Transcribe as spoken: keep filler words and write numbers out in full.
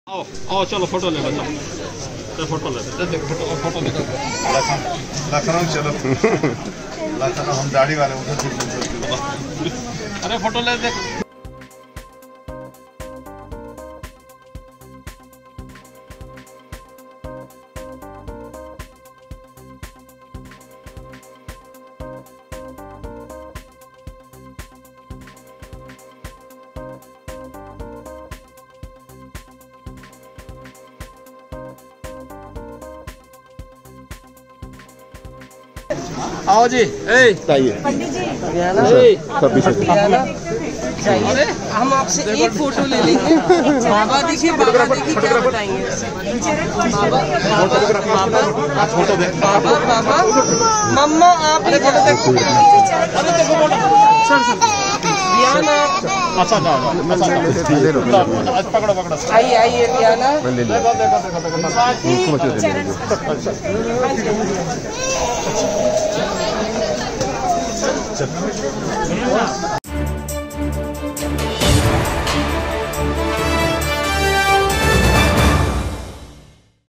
आओ आओ चलो फोटो ले लो चलो फोटो ले फोटो फोटो ले लखनऊ चलो लखनऊ हम दाढ़ी वाले उधर अरे फोटो ले देख। आओ जी ए पंडित जी अरे हम आपसे एक फोटो ले लेंगे। बाबा देखिए बाबा देखिए क्या बताएंगे। बाबा बाबा बाबा बाबा मम्मा आप फोटो देखो। सर सर दियाना अच्छा अच्छा पकड़ो पकड़ो आइए आइए दियाना चरण